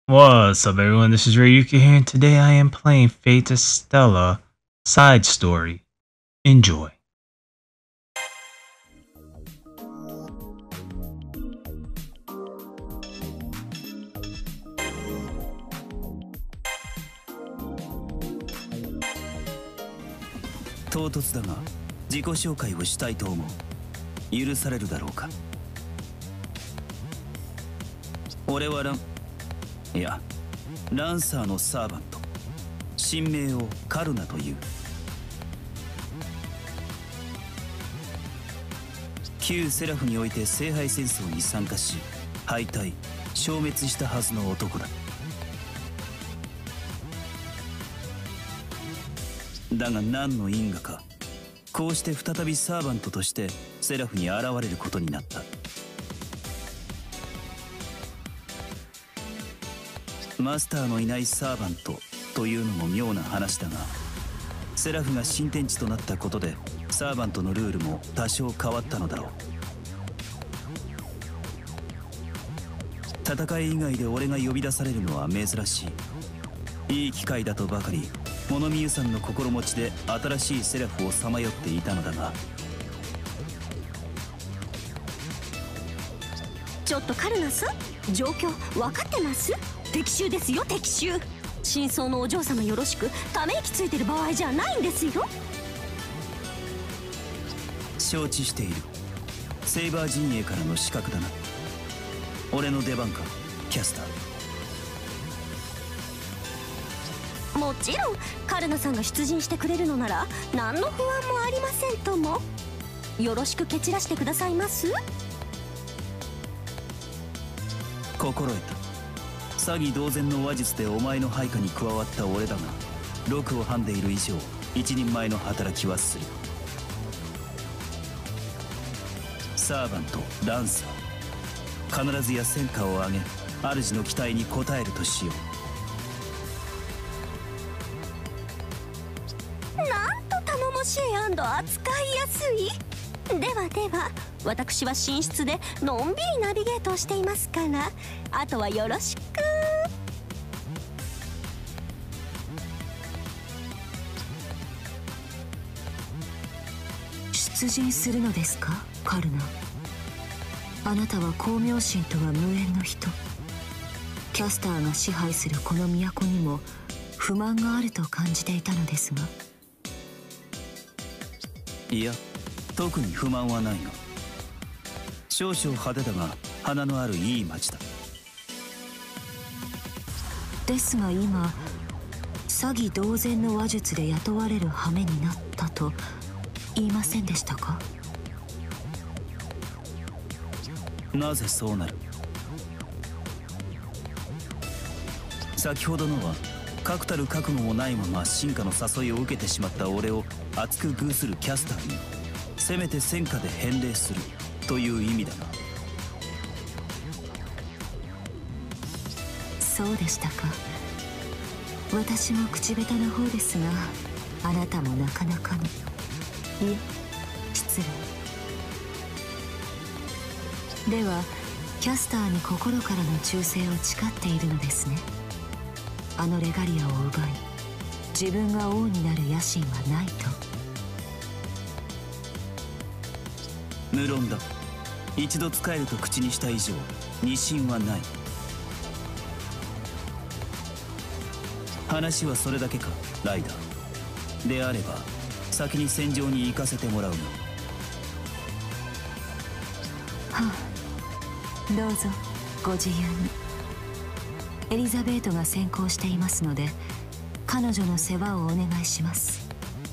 What's up, everyone? This is Ryuki here, and today I am playing Fate Stella Side Story. Enjoy. 唐突だが自己紹介をしたいと思う。許されるだろうか。俺はランサーのサーバント、神名をカルナという。旧セラフにおいて聖杯戦争に参加し敗退消滅したはずの男だ。だが何の因果か、こうして再びサーバントとしてセラフに現れることになった。マスターのいないサーバントというのも妙な話だが、セラフが新天地となったことでサーバントのルールも多少変わったのだろう。戦い以外で俺が呼び出されるのは珍しい。いい機会だとばかり物見湯さんの心持ちで新しいセラフをさまよっていたのだが。 ちょっとカルナさん、状況分かってます？敵襲ですよ、敵襲。真相のお嬢様よろしく、ため息ついてる場合じゃないんですよ。 承知している。セイバー陣営からの刺客だな。俺の出番か、キャスター。 もちろんカルナさんが出陣してくれるのなら何の不安もありませんとも。よろしく蹴散らしてくださいます。 心得た。詐欺同然の話術でお前の配下に加わった俺だが、禄をはんでいる以上一人前の働きはする。サーバント、ランサー、必ずや戦果を上げ主の期待に応えるとしよう。なんと頼もしい扱いやすい。では私は寝室でのんびりナビゲートをしていますから、あとはよろしく。 出陣するのですか、カルナ。あなたは光明神とは無縁の人。キャスターが支配するこの都にも不満があると感じていたのですが。 いや、特に不満はないが、少々派手だが花のあるいい町だ。 ですが今、詐欺同然の話術で雇われる羽目になったと言いませんでしたか？ なぜそうなる？先ほどのは確たる覚悟もないまま進化の誘いを受けてしまった俺を厚く遇するキャスターにせめて戦果で返礼するという意味だな。 そうでしたか。私も口下手な方ですが、あなたもなかなかの。いえ、失礼。ではキャスターに心からの忠誠を誓っているのですね。あのレガリアを奪い自分が王になる野心はないと。 無論だ。一度使えると口にした以上二心はない。話はそれだけか、ライダー。であれば先に戦場に行かせてもらうの。 はあ、どうぞご自由に。エリザベートが先行していますので、彼女の世話をお願いします。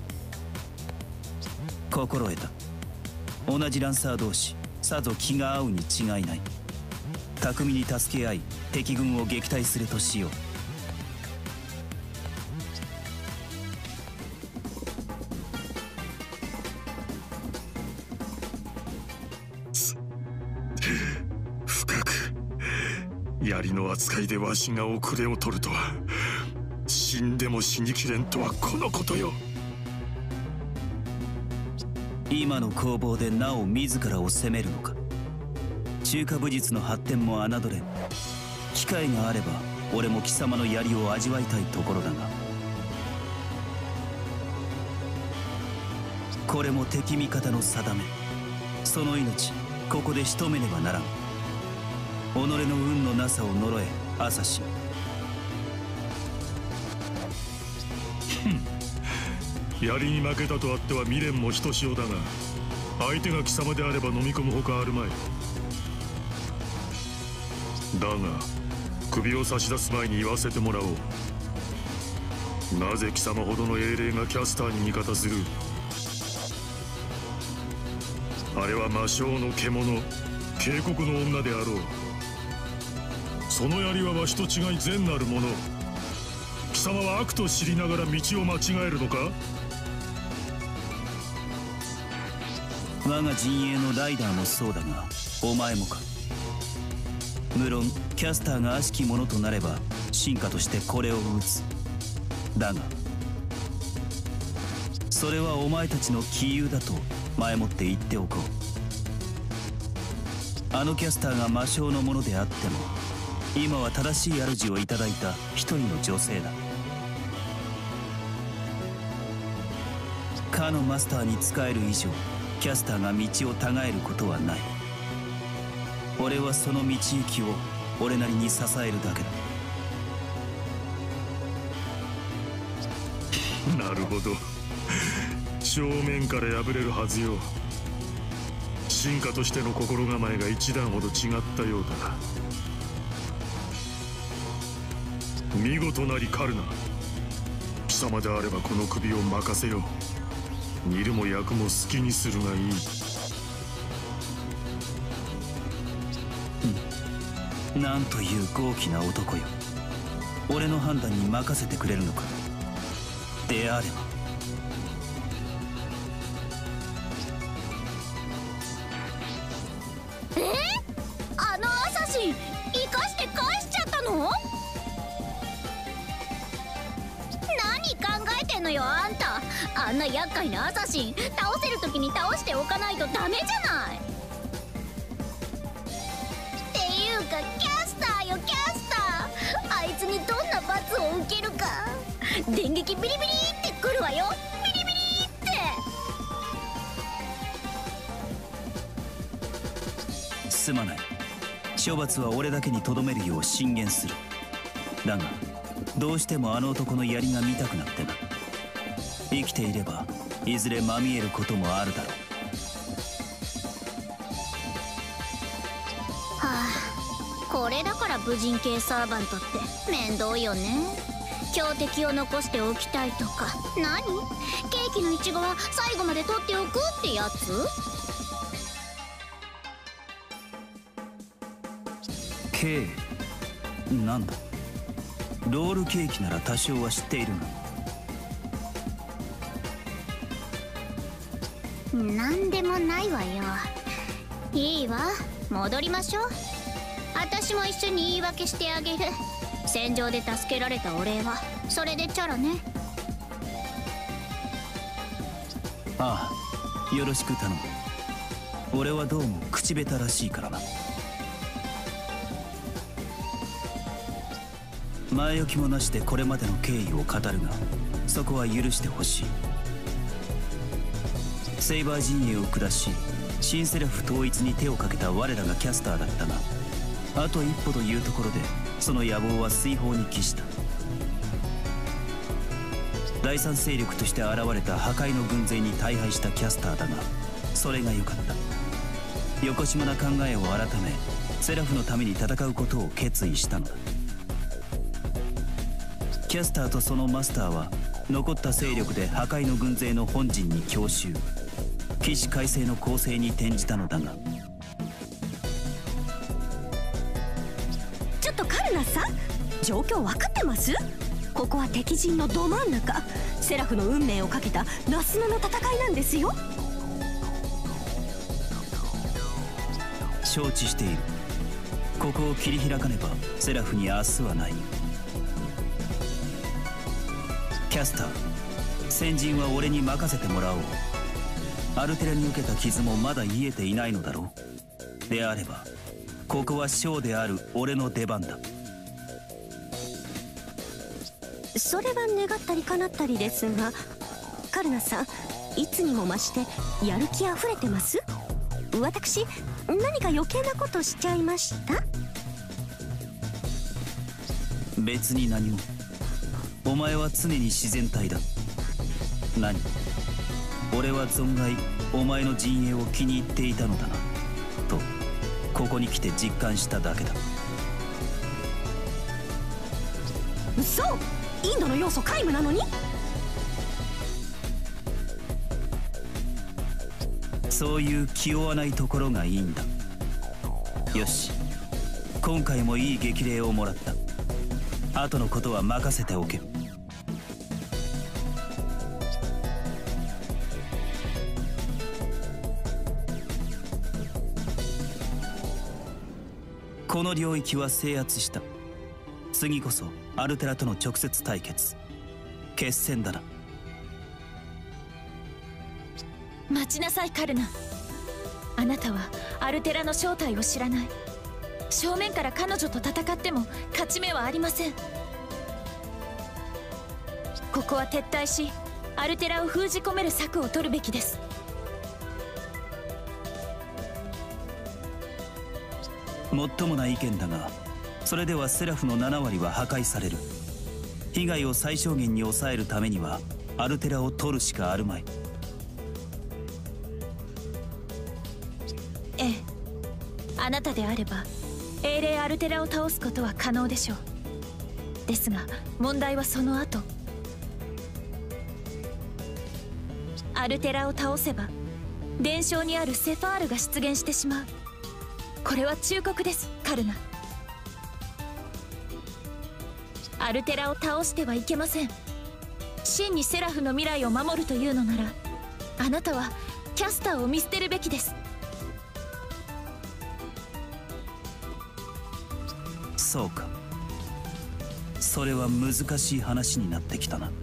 心得た。同じランサー同士、さぞ気が合うに違いない。巧みに助け合い敵軍を撃退するとしよう。 槍の扱いでわしが遅れを取るとは、死んでも死にきれんとはこのことよ。 今の攻防でなお自らを責めるのか。中華武術の発展も侮れん。機会があれば俺も貴様の槍を味わいたいところだが、これも敵味方の定め。その命ここで仕留めねばならん。己の運のなさを呪えアサシン。 槍に負けたとあっては未練もひとしおだが、相手が貴様であれば飲み込むほかあるまい。だが首を差し出す前に言わせてもらおう。なぜ貴様ほどの英霊がキャスターに味方する？あれは魔性の獣、警告の女であろう。その槍はわしと違い善なるもの。貴様は悪と知りながら道を間違えるのか？ 我が陣営のライダーもそうだが、お前もか。無論キャスターが悪しきものとなれば進化としてこれを撃つ。だがそれはお前たちの杞憂だと前もって言っておこう。あのキャスターが魔性のものであっても、今は正しい主をいただいた一人の女性だ。かのマスターに仕える以上、キャスターが道をたがえることはない。俺はその道行きを俺なりに支えるだけだ。なるほど、正面から破れるはずよ。進化としての心構えが一段ほど違ったようだ。見事なりカルナ、貴様であればこの首を任せよう。煮るも焼くも好きにするがいい。 なんという豪気な男よ。俺の判断に任せてくれるのか。であればあのアサシン生かして返しちゃったの？何考えてんのよあんた。あんな厄介なアサシン倒せる時に倒しておかないとダメじゃない。っていうかキャスターよキャスター、あいつにどんな罰を受けるか。電撃ビリビリってくるわよ。ビリビリって。 すまない。処罰は俺だけにとどめるよう進言する。だがどうしてもあの男の槍が見たくなってな。生きていればいずれまみえることもあるだろう。 はあ、これだから無人系サーバントって面倒よね。強敵を残しておきたいとか。何？ケーキのイチゴは最後まで取っておくってやつ？ ケーなんだ。ロールケーキなら多少は知っているが。 なんでもないわよ。いいわ、戻りましょう。私も一緒に言い訳してあげる。戦場で助けられたお礼はそれでチャラね。 ああ、よろしく頼む。俺はどうも口下手らしいからな。前置きもなしでこれまでの経緯を語るが、そこは許してほしい。セイバー陣営を下し新セラフ統一に手をかけた我らがキャスターだったが、あと一歩というところでその野望は水泡に帰した。第三勢力として現れた破壊の軍勢に大敗したキャスターだが、それが良かった。よこしまな考えを改めセラフのために戦うことを決意したのだ。キャスターとそのマスターは残った勢力で破壊の軍勢の本陣に強襲、起死回生の攻勢に転じたのだが。 ちょっとカルナさん、状況分かってます？ここは敵陣のど真ん中、セラフの運命をかけたナスナの戦いなんですよ。 承知している。ここを切り開かねばセラフに明日はない。キャスター、先陣は俺に任せてもらおう。アルテラに受けた傷もまだ癒えていないのだろう。であればここは将である俺の出番だ。 それは願ったり叶ったりですが、カルナさんいつにも増してやる気あふれてます？私何か余計なことしちゃいました？ 別に何も。お前は常に自然体だ。何？俺は存外お前の陣営を気に入っていたのだなとここに来て実感しただけだ。 嘘！インドの要素皆無なのに？ そういう気負わないところがいいんだ。よし、今回もいい激励をもらった。後のことは任せておけ。この領域は制圧した。次こそアルテラとの直接対決、決戦だな。 待ちなさいカルナ。あなたはアルテラの正体を知らない。正面から彼女と戦っても勝ち目はありません。ここは撤退しアルテラを封じ込める策を取るべきです。 もっともな意見だが、それではセラフの7割は破壊される。被害を最小限に抑えるためにはアルテラを取るしかあるまい。 ええ、あなたであれば英霊アルテラを倒すことは可能でしょう。ですが問題はその後。アルテラを倒せば伝承にあるセファールが出現してしまう。これは忠告です、カルナ。アルテラを倒してはいけません。真にセラフの未来を守るというのなら、あなたはキャスターを見捨てるべきです。 そうか。それは難しい話になってきたな。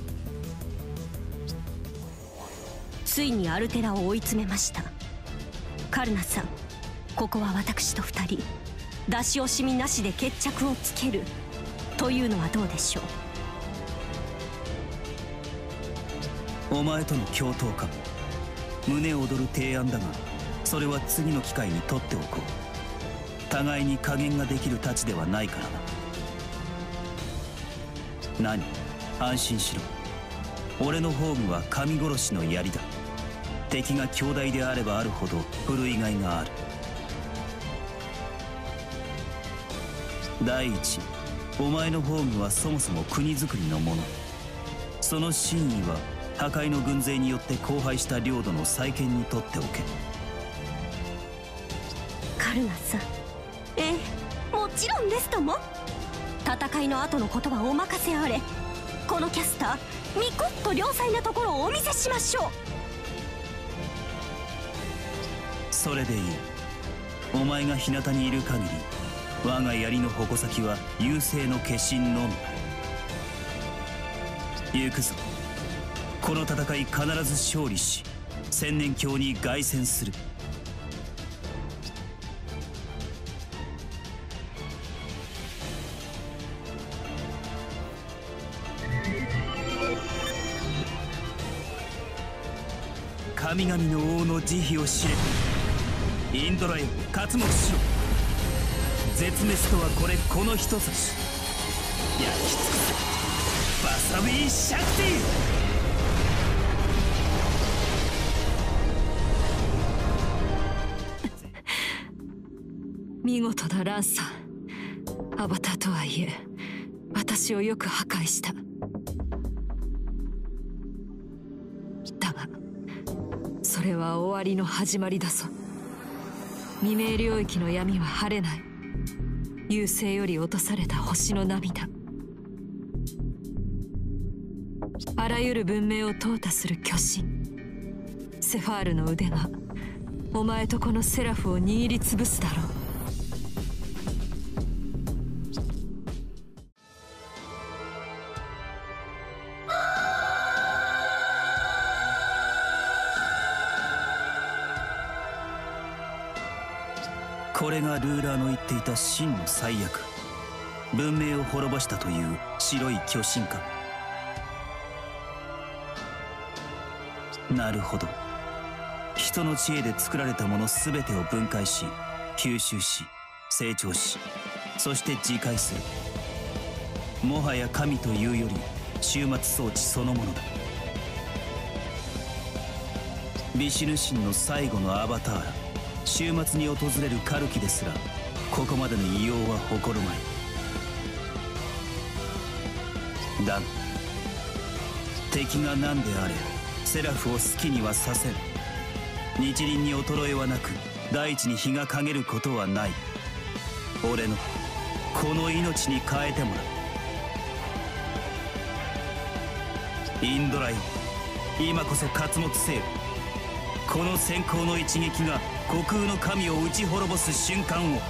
ついにアルテラを追い詰めました。カルナさん、ここは私と2人出し惜しみなしで決着をつけるというのはどうでしょう。お前との共闘か。胸躍る提案だが、それは次の機会に取っておこう。互いに加減ができる太刀ではないからな。何？安心しろ。俺の宝具は神殺しの槍だ。敵が強大であればあるほど振るいがいがある。第一、お前の宝具はそもそも国づくりのもの。その真意は破壊の軍勢によって荒廃した領土の再建にとっておけ。 カルナさん、ええ、もちろんですとも。戦いの後のことはお任せあれ。このキャスターミコッと良妻なところをお見せしましょう。 それでいい。お前が日向にいる限り我が槍の矛先は優勢の化身のみ。行くぞ。この戦い必ず勝利し千年峡に凱旋する。神々の王の慈悲を知れ。インドラよ、刮目しろ。絶滅とはこの一差し。焼き尽くせバサビー・シャクティ。見事だランサー。アバターとはいえ私をよく破壊した。だがそれは終わりの始まりだぞ。未明領域の闇は晴れない。優勢より落とされた星の涙。あらゆる文明を淘汰する巨神セファールの腕がお前とこのセラフを握りつぶすだろう。 これがルーラーの言っていた真の最悪。 文明を滅ぼしたという白い巨神か。なるほど。人の知恵で作られたもの全てを分解し、吸収し、成長し、そして自壊する。もはや神というより終末装置そのものだ。ビシュヌ神の最後のアバターら、終末に訪れるカルキですらここまでの異様は誇るまい。だが敵が何であれセラフを好きにはさせる。日輪に衰えはなく大地に日が陰ることはない。俺のこの命に変えてもらう。インドラよ、今こそ刮目せよ。この閃光の一撃が虚空の神を打ち滅ぼす瞬間を。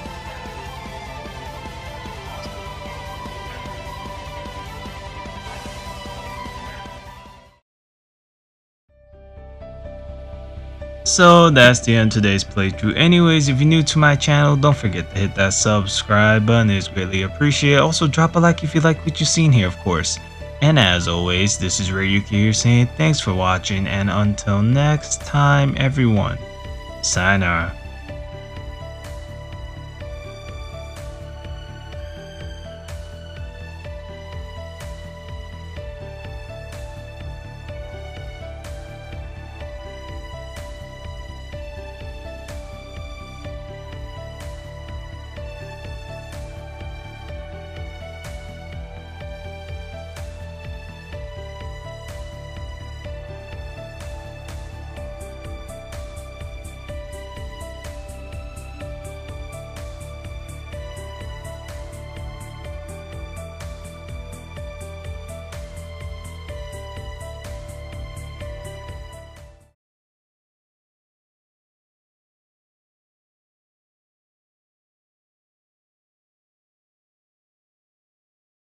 So that's the end of today's playthrough. Anyways, if you're new to my channel, don't forget to hit that subscribe button. It's greatly appreciated. Also drop a like if you like what you've seen here, of course. And as always, this is Ryuki here saying thanks for watching, and until next time everyone, sayonara.